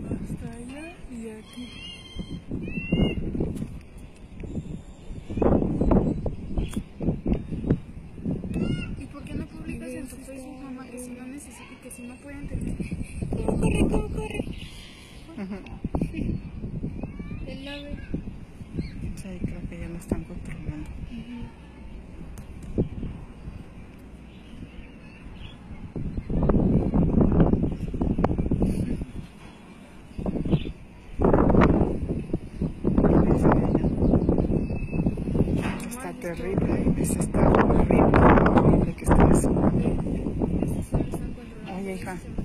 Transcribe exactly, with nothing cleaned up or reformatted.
hasta allá y aquí. ¿Y por qué no publicas en tu Facebook, mamá, que si no necesitas y que si no pueden tener? Corre, corre, corre. Uh-huh. El ave. Sí, creo que ya lo están controlando. Uh-huh. Está terrible, ese está horrible, horrible que está eso. Sí, sí, sí, sí, sí, sí, sí, sí, sí, sí, sí, sí, sí, Oye, hija.